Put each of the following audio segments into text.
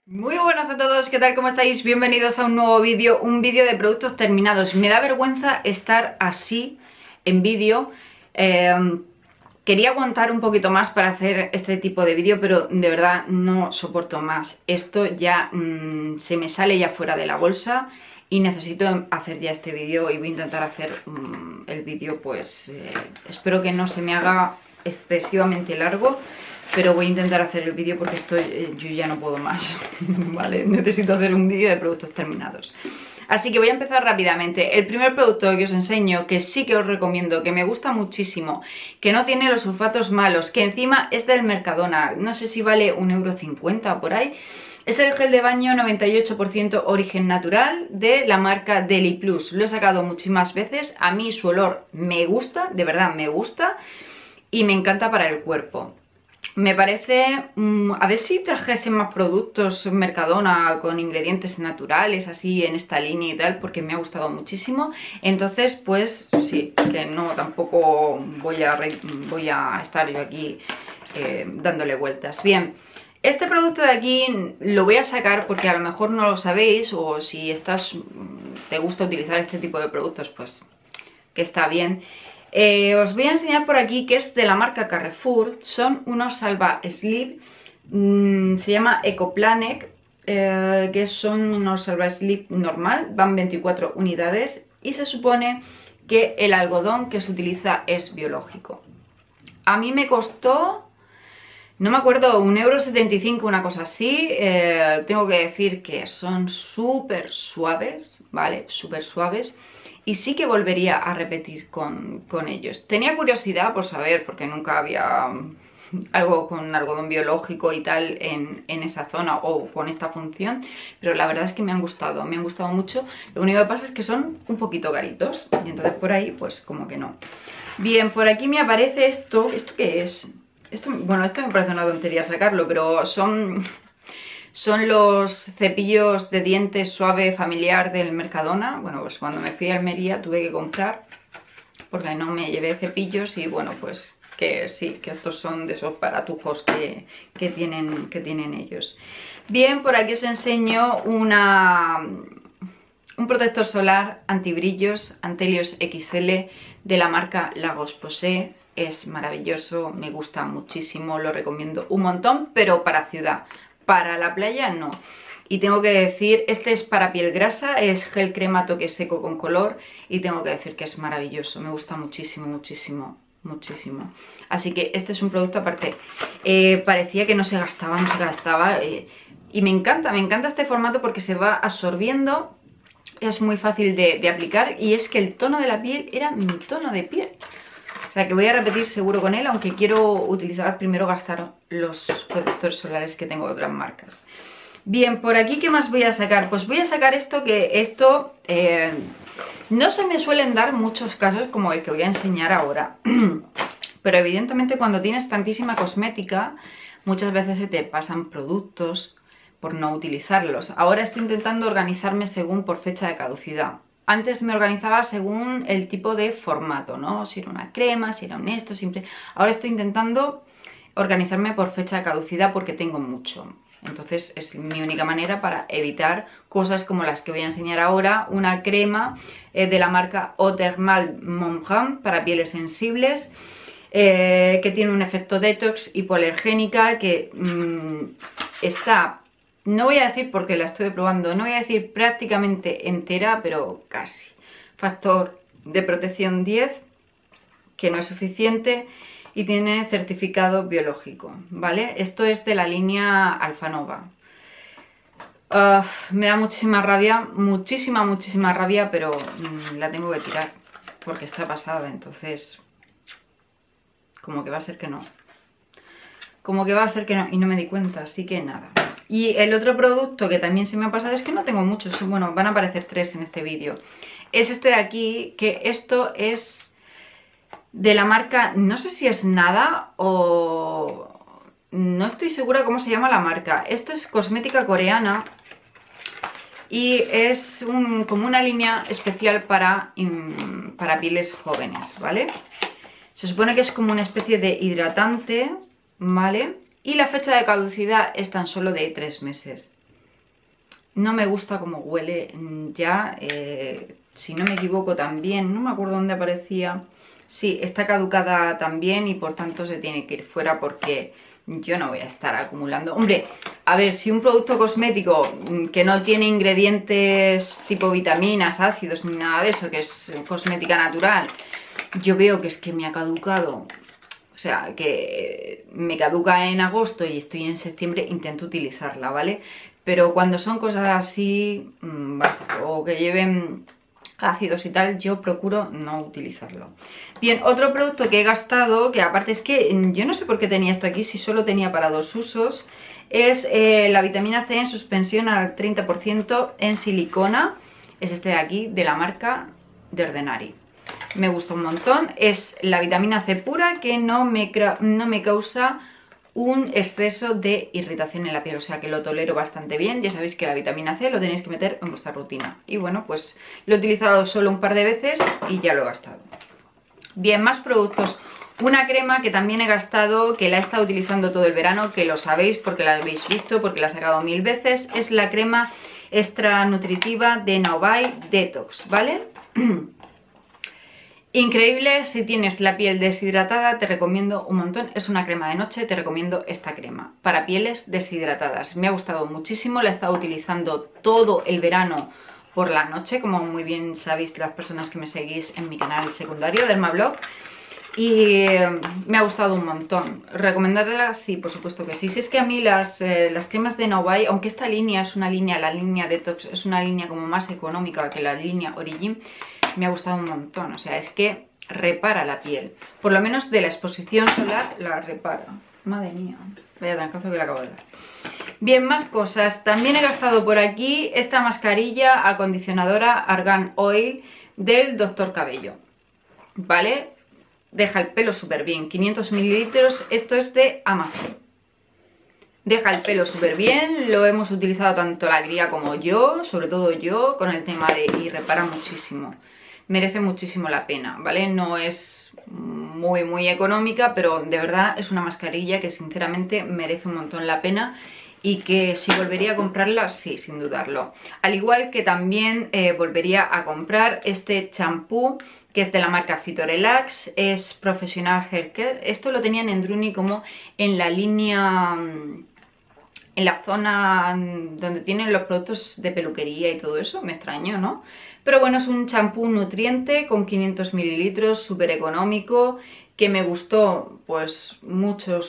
Muy buenas a todos, ¿qué tal? ¿Cómo estáis? Bienvenidos a un nuevo vídeo, un vídeo de productos terminados. Me da vergüenza estar así en vídeo. Quería aguantar un poquito más para hacer este tipo de vídeo, pero de verdad no soporto más. Esto ya se me sale ya fuera de la bolsa y necesito hacer ya este vídeo y voy a intentar hacer el vídeo, pues espero que no se me haga excesivamente largo. Pero voy a intentar hacer el vídeo porque yo ya no puedo más, ¿vale? Necesito hacer un vídeo de productos terminados. Así que voy a empezar rápidamente. El primer producto que os enseño, que sí que os recomiendo, que me gusta muchísimo, que no tiene los sulfatos malos, que encima es del Mercadona, no sé si vale 1,50 € por ahí, es el gel de baño 98% origen natural de la marca Deli Plus. Lo he sacado muchísimas veces, a mí su olor me gusta, de verdad me gusta, y me encanta para el cuerpo. Me parece, a ver si trajesen más productos Mercadona con ingredientes naturales así en esta línea y tal, porque me ha gustado muchísimo. Entonces pues sí, que no, tampoco voy a estar yo aquí dándole vueltas. Bien, este producto de aquí lo voy a sacar porque a lo mejor no lo sabéis, o si te gusta utilizar este tipo de productos, pues que está bien. Os voy a enseñar por aquí que es de la marca Carrefour. Son unos Salva Slip, se llama Ecoplanet, que son unos Salva Slip normal, van 24 unidades y se supone que el algodón que se utiliza es biológico. A mí me costó, no me acuerdo, 1,75 €, una cosa así. Tengo que decir que son súper suaves, ¿vale? Súper suaves. Y sí que volvería a repetir con ellos. Tenía curiosidad por saber, porque nunca había algo con algodón biológico y tal en esa zona o con esta función, pero la verdad es que me han gustado mucho. Lo único que pasa es que son un poquito caritos y entonces por ahí pues como que no. Bien, por aquí me aparece esto. ¿Esto qué es? Bueno, esto me parece una tontería sacarlo, pero son los cepillos de dientes suave familiar del Mercadona. Bueno, pues cuando me fui a Almería tuve que comprar porque no me llevé cepillos y bueno, pues que sí, que estos son de esos paratujos que tienen ellos. Bien, por aquí os enseño un protector solar antibrillos Antelios XL de la marca Lagos Posay. Es maravilloso, me gusta muchísimo, lo recomiendo un montón, pero para ciudad. Para la playa no. Y tengo que decir, este es para piel grasa, es gel crema toque seco con color y tengo que decir que es maravilloso, me gusta muchísimo, muchísimo, muchísimo. Así que este es un producto aparte. Parecía que no se gastaba y me encanta este formato porque se va absorbiendo, es muy fácil de aplicar y es que el tono de la piel era mi tono de piel. O sea que voy a repetir seguro con él, aunque quiero utilizar primero gastar los protectores solares que tengo de otras marcas. Bien, por aquí, ¿qué más voy a sacar? Pues voy a sacar esto, no se me suelen dar muchos casos como el que voy a enseñar ahora. Pero evidentemente cuando tienes tantísima cosmética, muchas veces se te pasan productos por no utilizarlos. Ahora estoy intentando organizarme según por fecha de caducidad. Antes me organizaba según el tipo de formato, ¿no? Si era una crema, si era un esto, siempre. Ahora estoy intentando organizarme por fecha de caducidad porque tengo mucho. Entonces es mi única manera para evitar cosas como las que voy a enseñar ahora. Una crema de la marca Eau Thermale Montblanc para pieles sensibles, que tiene un efecto detox hipoalergénica, que está... No voy a decir porque la estuve probando, no voy a decir prácticamente entera, pero casi. Factor de protección 10, que no es suficiente, y tiene certificado biológico, ¿vale? Esto es de la línea Alfanova. Me da muchísima rabia, muchísima rabia, pero la tengo que tirar porque está pasada, entonces como que va a ser que no. Como que va a ser que no, y no me di cuenta, así que nada. Y el otro producto que también se me ha pasado, es que no tengo muchos, bueno, van a aparecer 3 en este vídeo. Es este de aquí, que esto es de la marca, no sé si es Nada o... no estoy segura cómo se llama la marca. Esto es cosmética coreana y es como una línea especial para pieles jóvenes, ¿vale? Se supone que es como una especie de hidratante, ¿vale? Y la fecha de caducidad es tan solo de 3 meses. no me gusta cómo huele ya, si no me equivoco también, no me acuerdo dónde aparecía. Sí, está caducada también y por tanto se tiene que ir fuera porque yo no voy a estar acumulando. Hombre, a ver, si un producto cosmético que no tiene ingredientes tipo vitaminas, ácidos ni nada de eso, que es cosmética natural, yo veo que es que me ha caducado, o sea, que me caduca en agosto y estoy en septiembre, intento utilizarla, ¿vale? Pero cuando son cosas así, o que lleven ácidos y tal, yo procuro no utilizarlo. Bien, otro producto que he gastado, que aparte es que yo no sé por qué tenía esto aquí, si solo tenía para 2 usos, es la vitamina C en suspensión al 30% en silicona. Es este de aquí, de la marca de Ordinary. Me gusta un montón, es la vitamina C pura que no me causa un exceso de irritación en la piel, o sea que lo tolero bastante bien. Ya sabéis que la vitamina C lo tenéis que meter en vuestra rutina. Y bueno, pues lo he utilizado solo un par de veces y ya lo he gastado. Bien, más productos. Una crema que también he gastado, que la he estado utilizando todo el verano, que lo sabéis porque la habéis visto, porque la he sacado 1000 veces. Es la crema extra nutritiva de Novai Detox, ¿vale? Increíble, si tienes la piel deshidratada te recomiendo un montón, es una crema de noche, te recomiendo esta crema para pieles deshidratadas. Me ha gustado muchísimo, la he estado utilizando todo el verano por la noche, como muy bien sabéis las personas que me seguís en mi canal secundario Dermablog, y me ha gustado un montón. ¿Recomendarla? Sí, por supuesto que sí. Si es que a mí las cremas de Novai, aunque esta línea es una línea, la línea Detox es una línea como más económica que la línea Origin, me ha gustado un montón, o sea, es que repara la piel, por lo menos de la exposición solar la repara. Madre mía, vaya trancazo que le acabo de dar. Bien, más cosas, también he gastado por aquí esta mascarilla acondicionadora Argan Oil del Dr. Cabello, ¿vale? Deja el pelo súper bien, 500 mililitros, esto es de Amazon. Deja el pelo súper bien, lo hemos utilizado tanto la cría como yo, sobre todo yo, con el tema de... y repara muchísimo. Merece muchísimo la pena, ¿vale? No es muy económica, pero de verdad es una mascarilla que sinceramente merece un montón la pena y que si volvería a comprarla, sí, sin dudarlo. Al igual que también volvería a comprar este champú que es de la marca Phytorelax, es Professional Hair Care. Esto lo tenían en Druni como en la línea... en la zona donde tienen los productos de peluquería y todo eso, me extrañó, ¿no? Pero bueno, es un champú nutriente con 500 mililitros, súper económico, que me gustó pues mucho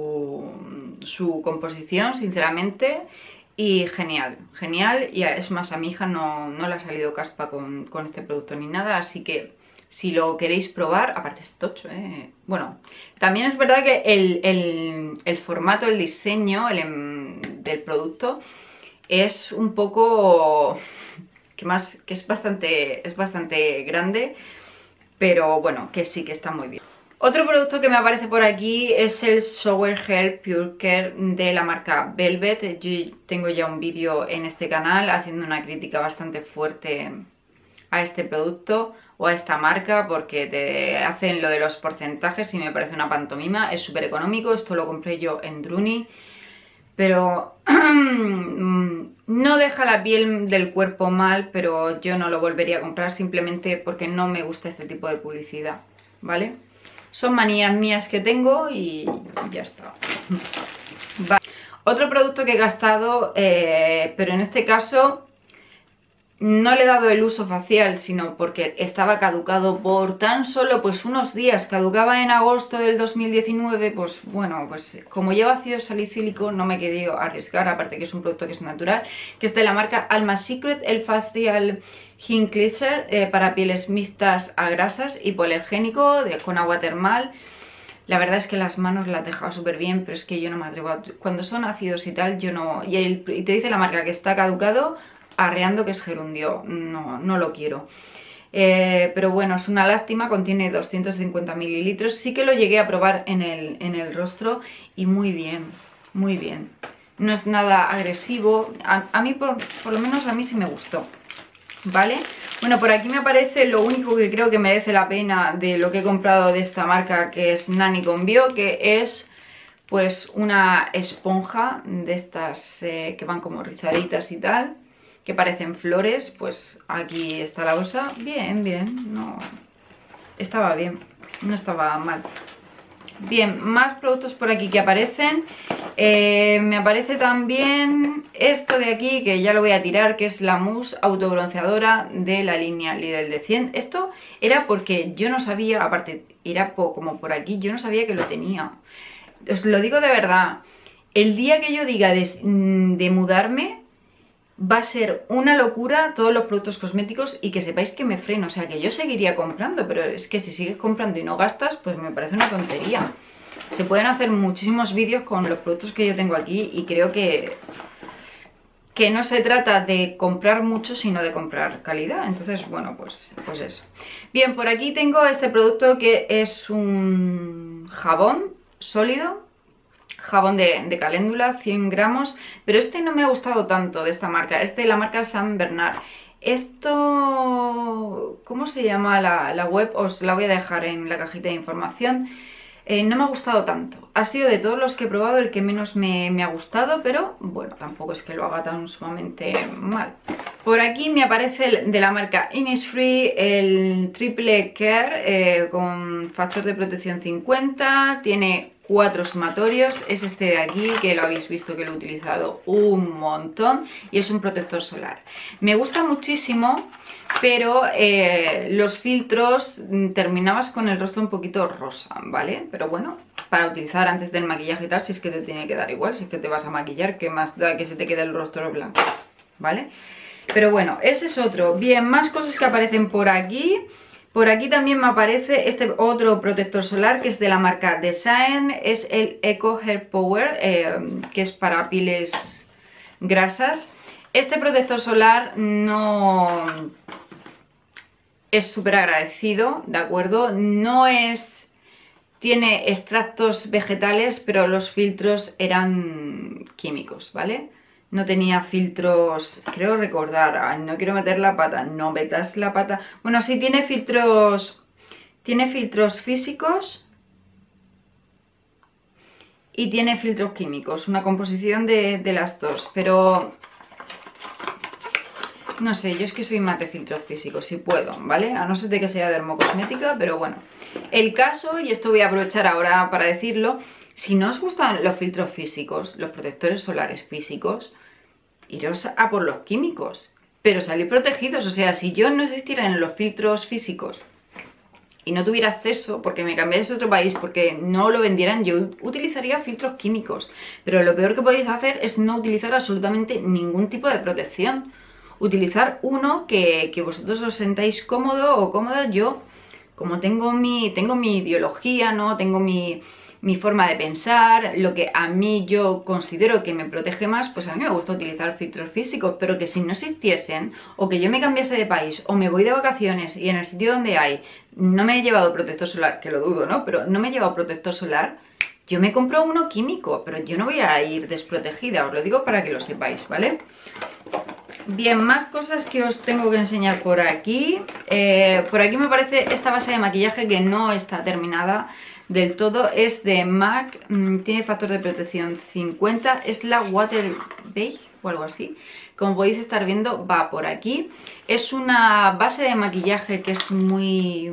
su composición, sinceramente, y genial, genial, y es más, a mi hija no le ha salido caspa con este producto ni nada, así que si lo queréis probar, aparte es tocho, Bueno, también es verdad que el formato, el diseño del producto es un poco... que es bastante grande, pero bueno, que sí que está muy bien. Otro producto que me aparece por aquí es el Shower Gel Pure Care de la marca Velvet. Yo tengo ya un vídeo en este canal haciendo una crítica bastante fuerte a este producto o a esta marca porque te hacen lo de los porcentajes y me parece una pantomima. Es súper económico, esto lo compré yo en Druni, pero no deja la piel del cuerpo mal, pero yo no lo volvería a comprar simplemente porque no me gusta este tipo de publicidad, ¿vale? Son manías mías que tengo y ya está. Vale. Otro producto que he gastado, pero en este caso no le he dado el uso facial, sino porque estaba caducado por tan solo pues unos días. Caducaba en agosto del 2019, pues bueno, pues como lleva ácido salicílico no me quedé arriesgar, aparte que es un producto que es natural, que es de la marca Alma Secret, el Facial Heat Cleanser para pieles mixtas a grasas, hipoalergénico, con agua termal. La verdad es que las manos las dejaba súper bien, pero es que yo no me atrevo a... Cuando son ácidos y tal, yo no... Y te dice la marca que está caducado, arreando que es gerundio, no lo quiero. Pero bueno, es una lástima, contiene 250 mililitros. Sí que lo llegué a probar en el rostro y muy bien, muy bien. No es nada agresivo, a mí por lo menos a mí sí me gustó, ¿vale? Bueno, por aquí me aparece lo único que creo que merece la pena de lo que he comprado de esta marca, que es Nani con Bio, que es pues una esponja de estas que van como rizaditas y tal. que parecen flores. Pues aquí está la bolsa. Bien, bien, no estaba bien, no estaba mal. Bien, más productos por aquí que aparecen. Me aparece también esto de aquí, que ya lo voy a tirar, que es la mousse autobronceadora de la línea Lidl de 100. Esto era porque yo no sabía, aparte era como por aquí, yo no sabía que lo tenía. Os lo digo de verdad, el día que yo diga de mudarme, va a ser una locura todos los productos cosméticos, y que sepáis que me freno. O sea, que yo seguiría comprando, pero es que si sigues comprando y no gastas, pues me parece una tontería. Se pueden hacer muchísimos vídeos con los productos que yo tengo aquí, y creo que no se trata de comprar mucho, sino de comprar calidad. Entonces, bueno, pues eso. Bien, por aquí tengo este producto que es un jabón sólido. Jabón de caléndula, 100 gramos, pero este no me ha gustado tanto de esta marca, es de la marca San Bernard. Esto, ¿cómo se llama la web? Os la voy a dejar en la cajita de información. No me ha gustado tanto, ha sido de todos los que he probado el que menos me ha gustado, pero bueno, tampoco es que lo haga tan sumamente mal. Por aquí me aparece de la marca Innisfree el Triple Care con factor de protección 50, tiene 4 sumatorios, es este de aquí, que lo habéis visto que lo he utilizado un montón, y es un protector solar. Me gusta muchísimo, pero los filtros terminabas con el rostro un poquito rosa, ¿vale? Pero bueno, para utilizar antes del maquillaje y tal, si es que te tiene que dar igual, si es que te vas a maquillar, ¿qué más da que se te quede el rostro blanco? ¿Vale? Pero bueno, ese es otro. Bien, más cosas que aparecen por aquí. Por aquí también me aparece este otro protector solar que es de la marca Design, es el Eco Hair Power, que es para pieles grasas. Este protector solar no es súper agradecido, ¿de acuerdo? No es... tiene extractos vegetales, pero los filtros eran químicos, ¿vale? No tenía filtros, creo recordar, ay, no quiero meter la pata, no metas la pata. Bueno, sí tiene filtros físicos y tiene filtros químicos, una composición de las dos, pero no sé, yo es que soy más de filtros físicos, si puedo, ¿vale? A no ser de que sea dermocosmética, pero bueno. El caso, y esto voy a aprovechar ahora para decirlo, si no os gustan los filtros físicos, los protectores solares físicos, iros a por los químicos, pero salir protegidos. O sea, si yo no existiera en los filtros físicos y no tuviera acceso, porque me cambiase a otro país, porque no lo vendieran, yo utilizaría filtros químicos. Pero lo peor que podéis hacer es no utilizar absolutamente ningún tipo de protección. Utilizar uno que vosotros os sentáis cómodo o cómoda. Yo, como tengo mi ideología, ¿no? Tengo mi forma de pensar, lo que a mí yo considero que me protege más, pues a mí me gusta utilizar filtros físicos, pero que si no existiesen, o que yo me cambiase de país, o me voy de vacaciones y en el sitio donde hay, no me he llevado protector solar, que lo dudo, ¿no? Pero no me he llevado protector solar, yo me compro uno químico, pero yo no voy a ir desprotegida, os lo digo para que lo sepáis, ¿vale? Bien, más cosas que os tengo que enseñar por aquí. Por aquí me aparece esta base de maquillaje que no está terminada del todo, es de MAC, tiene factor de protección 50, es la Water Beige o algo así. Como podéis estar viendo, va por aquí. Es una base de maquillaje que es muy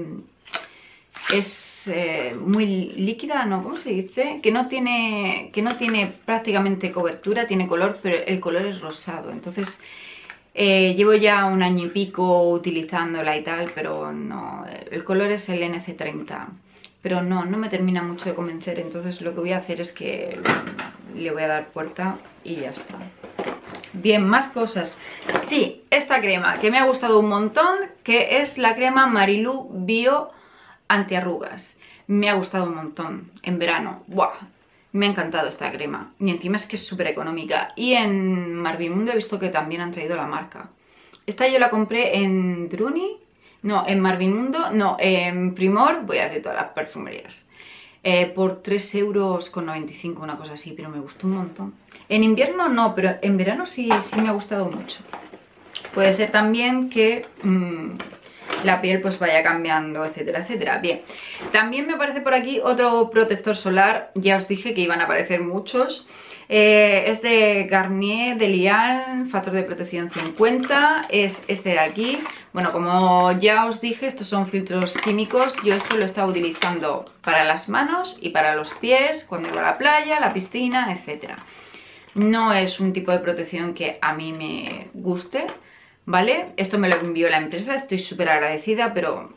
líquida, ¿no? ¿Cómo se dice? Que no tiene prácticamente cobertura, tiene color, pero el color es rosado. Entonces llevo ya un año y pico utilizándola y tal, pero no, el color es el NC30. Pero no me termina mucho de convencer, entonces lo que voy a hacer es que le voy a dar puerta y ya está. Bien, más cosas. Sí, esta crema que me ha gustado un montón, que es la crema Marilou Bio Antiarrugas. Me ha gustado un montón en verano. ¡Buah! Me ha encantado esta crema. Y encima es que es súper económica. Y en Marvimundo he visto que también han traído la marca. Esta yo la compré en Druni. No, en Marvimundo, no, en Primor, voy a decir todas las perfumerías. Por 3,95 €, una cosa así, pero me gustó un montón. En invierno no, pero en verano sí me ha gustado mucho. Puede ser también que la piel pues vaya cambiando, etcétera, etcétera. Bien, también me aparece por aquí otro protector solar. Ya os dije que iban a aparecer muchos. Es de Garnier de Lial, factor de protección 50, es este de aquí. Bueno, como ya os dije, estos son filtros químicos. Yo esto lo estaba utilizando para las manos y para los pies, cuando iba a la playa, a la piscina, etc. No es un tipo de protección que a mí me guste, ¿vale? Esto me lo envió la empresa, estoy súper agradecida, pero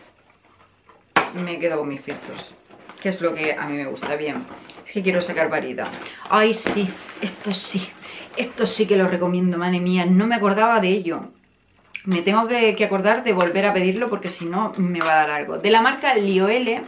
me quedo con mis filtros, que es lo que a mí me gusta. Bien, es que quiero sacar variedad. Ay, sí, esto sí que lo recomiendo, madre mía, no me acordaba de ello. Me tengo que acordar de volver a pedirlo porque si no me va a dar algo. De la marca Lioele,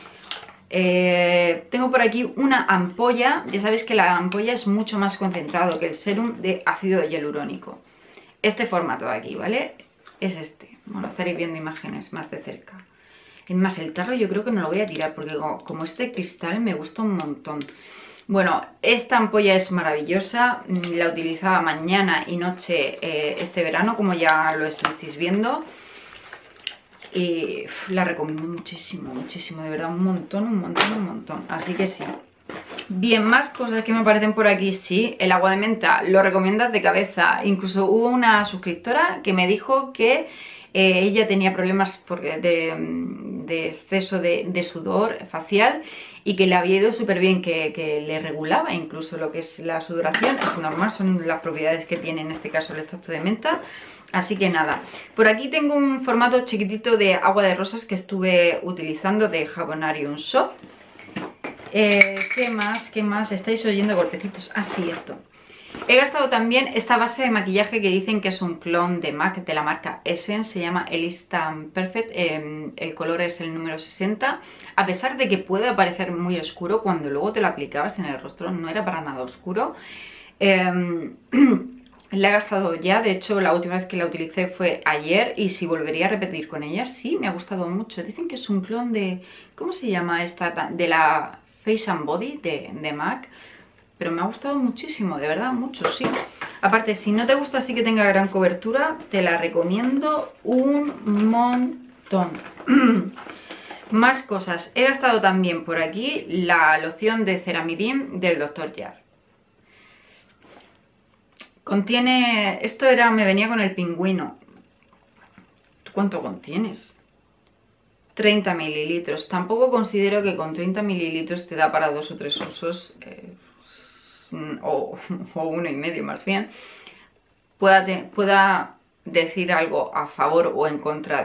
tengo por aquí una ampolla. Ya sabéis que la ampolla es mucho más concentrado que el serum de ácido hialurónico. Este formato de aquí, ¿vale? Es este. Bueno, estaréis viendo imágenes más de cerca. Es más, el tarro yo creo que no lo voy a tirar porque como este cristal me gusta un montón. Bueno, esta ampolla es maravillosa, la utilizaba mañana y noche este verano, como ya lo estáis viendo. Y la recomiendo muchísimo, muchísimo, de verdad, un montón. Así que sí. Bien, más cosas que me aparecen por aquí, sí. El agua de menta lo recomiendas de cabeza. Incluso hubo una suscriptora que me dijo que ella tenía problemas de exceso de sudor facial y que le había ido súper bien, que le regulaba incluso lo que es la sudoración. Es normal, son las propiedades que tiene en este caso el extracto de menta. Así que nada, por aquí tengo un formato chiquitito de agua de rosas que estuve utilizando de Jabonarium Shop. ¿Qué más? ¿Qué más? ¿Estáis oyendo golpecitos? Ah, sí, esto. He gastado también esta base de maquillaje que dicen que es un clon de MAC de la marca Essence, se llama Elistan Perfect, el color es el número 60, a pesar de que puede parecer muy oscuro, cuando luego te lo aplicabas en el rostro no era para nada oscuro. La he gastado ya, de hecho la última vez que la utilicé fue ayer y si volvería a repetir con ella, sí, me ha gustado mucho. Dicen que es un clon de, ¿cómo se llama esta? De la Face and Body de MAC. Pero me ha gustado muchísimo, de verdad, mucho, sí. Aparte, si no te gusta así que tenga gran cobertura, te la recomiendo un montón. Más cosas. He gastado también por aquí la loción de Ceramidin del Dr. Jart. Contiene... Esto era... Me venía con el pingüino. ¿Tú cuánto contienes? 30 mililitros. Tampoco considero que con 30 mililitros te da para 2 o 3 usos... o 1,5 más bien, pueda decir algo a favor o en contra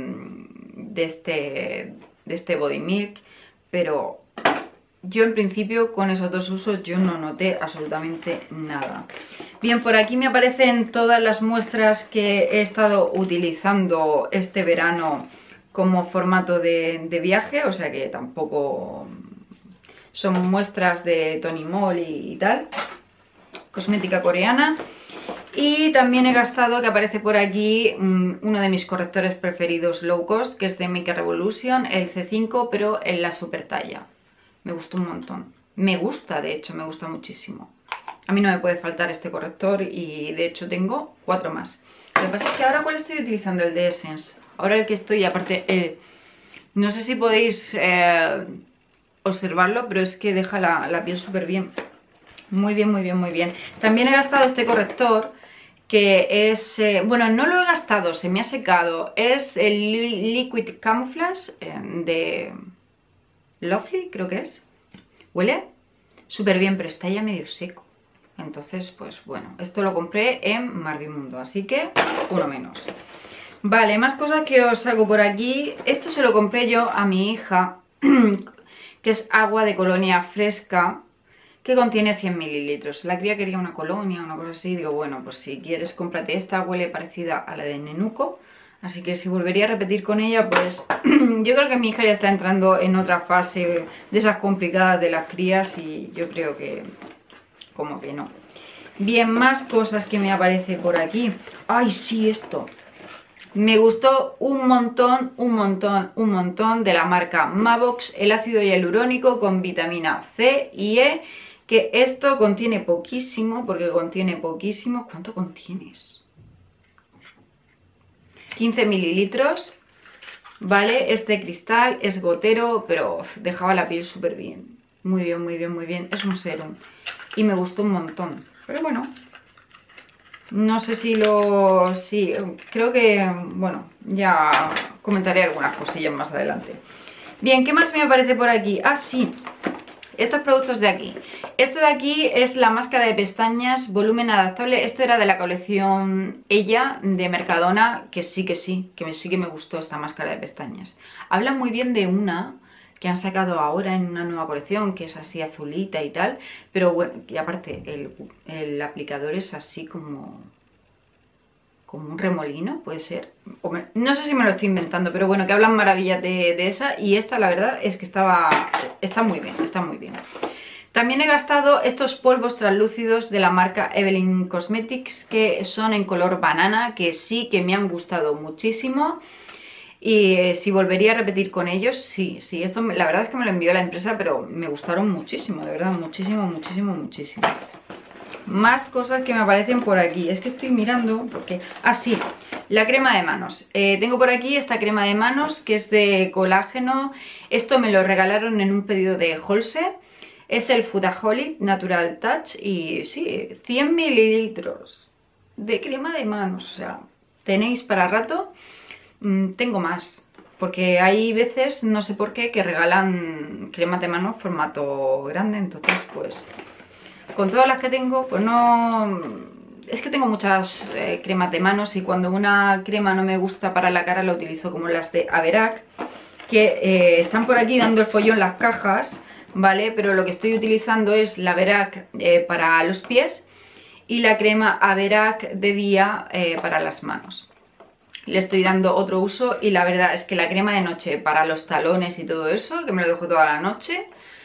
de este Body Milk, pero yo en principio con esos 2 usos yo no noté absolutamente nada. Bien, por aquí me aparecen todas las muestras que he estado utilizando este verano como formato de viaje, o sea que tampoco... Son muestras de Tony Moll y tal, cosmética coreana. Y también he gastado, que aparece por aquí, uno de mis correctores preferidos low cost, que es de Make Revolution, el C5, pero en la super talla. Me gustó un montón. Me gusta, de hecho, me gusta muchísimo. A mí no me puede faltar este corrector y de hecho tengo 4 más. Lo que pasa es que ahora, ¿cuál estoy utilizando? El de Essence. Ahora el que estoy, aparte, no sé si podéis... observarlo, pero es que deja la piel súper bien. Muy bien, muy bien, muy bien. También he gastado este corrector que es... bueno, no lo he gastado, se me ha secado. Es el Liquid Camouflage de Lovely, creo que es. Huele súper bien, pero está ya medio seco. Entonces, pues bueno, esto lo compré en Marvimundo, así que uno menos. Vale, más cosas que os hago por aquí. Esto se lo compré yo a mi hija... que es agua de colonia fresca, que contiene 100 mililitros. La cría quería una colonia, una cosa así. Digo, bueno, pues si quieres, cómprate esta. Huele parecida a la de Nenuco. Así que si volvería a repetir con ella, pues... yo creo que mi hija ya está entrando en otra fase de esas complicadas de las crías y yo creo que... como que no. Bien, más cosas que me aparece por aquí. ¡Ay, sí, esto! Me gustó un montón de la marca Mavox, el ácido hialurónico con vitamina C y E, que esto contiene poquísimo, porque contiene poquísimo. ¿Cuánto contienes? 15 mililitros, ¿vale? Este cristal es gotero, pero dejaba la piel súper bien. Muy bien, muy bien, muy bien. Es un serum. y me gustó un montón. Pero bueno, no sé si sí, creo que, bueno, ya comentaré algunas cosillas más adelante. Bien, ¿qué más me aparece por aquí? Ah, sí, estos productos de aquí. Esto de aquí es la máscara de pestañas volumen adaptable. Esto era de la colección Ella de Mercadona, que sí que me gustó esta máscara de pestañas. Hablan muy bien de una que han sacado ahora en una nueva colección, que es así azulita y tal, pero bueno, y aparte el aplicador es así como un remolino, puede ser. No sé si me lo estoy inventando, pero bueno, que hablan maravillas de esa, y esta la verdad es que está muy bien, está muy bien. También he gastado estos polvos translúcidos de la marca Evelyn Cosmetics, que son en color banana, que sí que me han gustado muchísimo. Y si volvería a repetir con ellos, sí, esto la verdad es que me lo envió la empresa, pero me gustaron muchísimo, de verdad, muchísimo, muchísimo, muchísimo. Más cosas que me aparecen por aquí, es que estoy mirando porque... Ah, sí, la crema de manos. Tengo por aquí esta crema de manos que es de colágeno. Esto me lo regalaron en un pedido de Holse. Es el Foodaholic Natural Touch y sí, 100 mililitros de crema de manos, o sea, tenéis para rato. Tengo más, porque hay veces, no sé por qué, que regalan cremas de mano formato grande, entonces pues con todas las que tengo, pues no... Es que tengo muchas cremas de manos, y cuando una crema no me gusta para la cara la utilizo como las de Averac, que están por aquí dando el follón las cajas, ¿vale? Pero lo que estoy utilizando es la Averac para los pies y la crema Averac de día para las manos. Le estoy dando otro uso, y la verdad es que la crema de noche para los talones y todo eso, que me lo dejo toda la noche,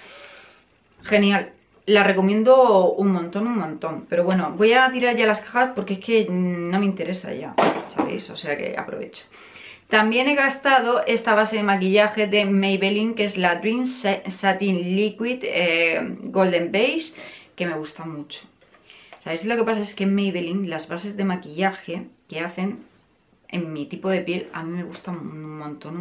genial. La recomiendo un montón. Pero bueno, voy a tirar ya las cajas porque es que no me interesa ya, ¿sabéis? O sea que aprovecho. También he gastado esta base de maquillaje de Maybelline, que es la Dream Satin Liquid Golden Beige, que me gusta mucho. ¿Sabéis lo que pasa? Es que en Maybelline las bases de maquillaje que hacen en mi tipo de piel a mí me gustan un montón.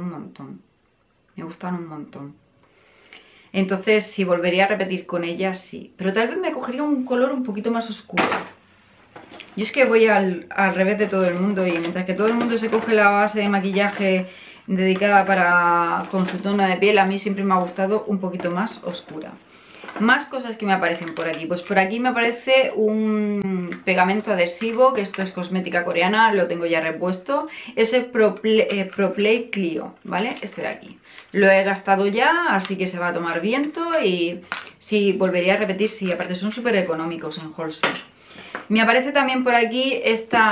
Me gustan un montón. Entonces, si volvería a repetir con ella, sí. Pero tal vez me cogería un color un poquito más oscuro. Yo es que voy al revés de todo el mundo, y mientras que todo el mundo se coge la base de maquillaje dedicada con su tono de piel, a mí siempre me ha gustado un poquito más oscura. Más cosas que me aparecen por aquí. Pues por aquí me aparece un pegamento adhesivo, que esto es cosmética coreana, lo tengo ya repuesto. Es el ProPlay Clio, ¿vale? Este de aquí. Lo he gastado ya, así que se va a tomar viento, y sí, volvería a repetir, sí, aparte son súper económicos en wholesale. Me aparece también por aquí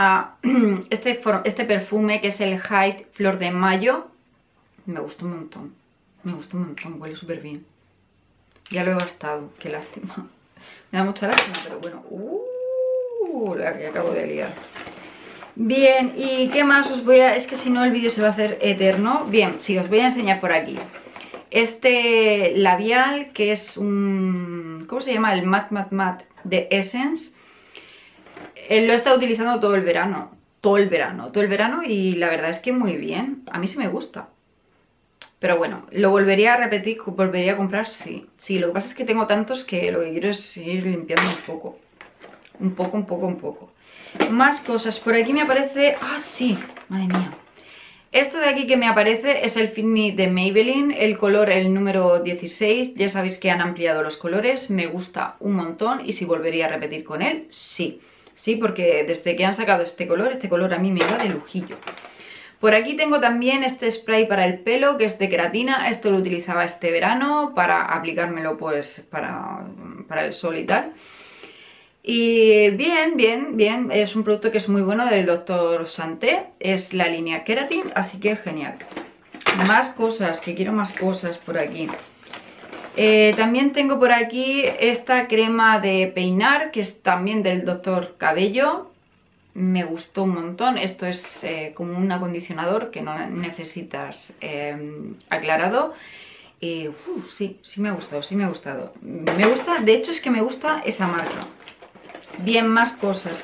este perfume, que es el Hyde Flor de Mayo. Me gustó un montón, huele súper bien. Ya lo he gastado, qué lástima. Me da mucha lástima, pero bueno. La que acabo de liar. Bien, ¿y qué más os voy a...? Es que si no el vídeo se va a hacer eterno. Bien, sí, os voy a enseñar por aquí este labial, que es un... ¿Cómo se llama? El Matte de Essence. Lo he estado utilizando todo el verano. Y la verdad es que muy bien. A mí sí me gusta. Pero bueno, lo volvería a repetir, volvería a comprar, sí. Sí, lo que pasa es que tengo tantos que lo que quiero es ir limpiando un poco. Un poco. Más cosas. Por aquí me aparece... Ah, sí, madre mía. Esto de aquí que me aparece es el Fit Me de Maybelline, el color, el número 16. Ya sabéis que han ampliado los colores, me gusta un montón, y si volvería a repetir con él, sí. Sí, porque desde que han sacado este color a mí me va de lujillo. Por aquí tengo también este spray para el pelo, que es de queratina. Esto lo utilizaba este verano para aplicármelo pues para el sol y tal. Y bien, es un producto que es muy bueno, del Dr. Santé, es la línea Keratin, así que genial. Más cosas, que quiero más cosas por aquí. También tengo por aquí esta crema de peinar, que es también del Dr. Cabello. Me gustó un montón. Esto es como un acondicionador que no necesitas aclarado. Sí me ha gustado. Me gusta, de hecho es que me gusta esa marca. Bien, más cosas.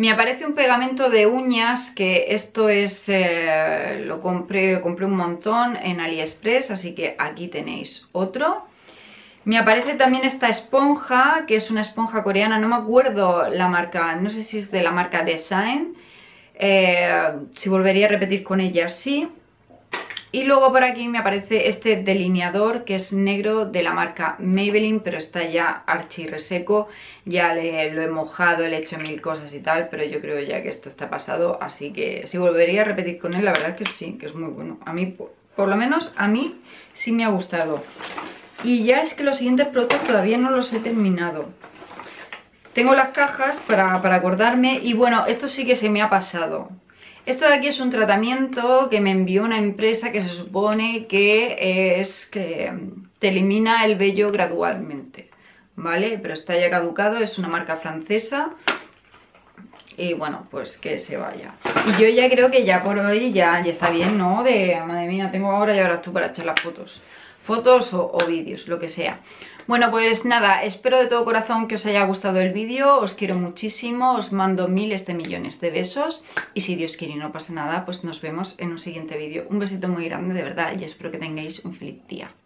Me aparece un pegamento de uñas, que esto es, lo compré un montón en AliExpress, así que aquí tenéis otro. Me aparece también esta esponja, que es una esponja coreana, no me acuerdo la marca, no sé si es de la marca Design. Si volvería a repetir con ella, sí. Y luego por aquí me aparece este delineador que es negro de la marca Maybelline, pero está ya archi reseco. Ya lo he mojado, le he hecho mil cosas y tal, pero yo creo ya que esto está pasado, así que si volvería a repetir con él, la verdad que sí, que es muy bueno. A mí, por lo menos a mí sí me ha gustado. Y ya es que los siguientes productos todavía no los he terminado. Tengo las cajas para acordarme y bueno, esto sí que se me ha pasado. Esto de aquí es un tratamiento que me envió una empresa que se supone que es que te elimina el vello gradualmente, ¿vale? Pero está ya caducado, es una marca francesa y bueno, pues que se vaya. Y yo ya creo que ya por hoy ya está bien, ¿no? Madre mía, tengo ahora y ahora tú para echar las fotos o vídeos, lo que sea. Bueno, pues nada, espero de todo corazón que os haya gustado el vídeo, os quiero muchísimo, os mando miles de millones de besos y si Dios quiere y no pasa nada, pues nos vemos en un siguiente vídeo. Un besito muy grande de verdad y espero que tengáis un feliz día.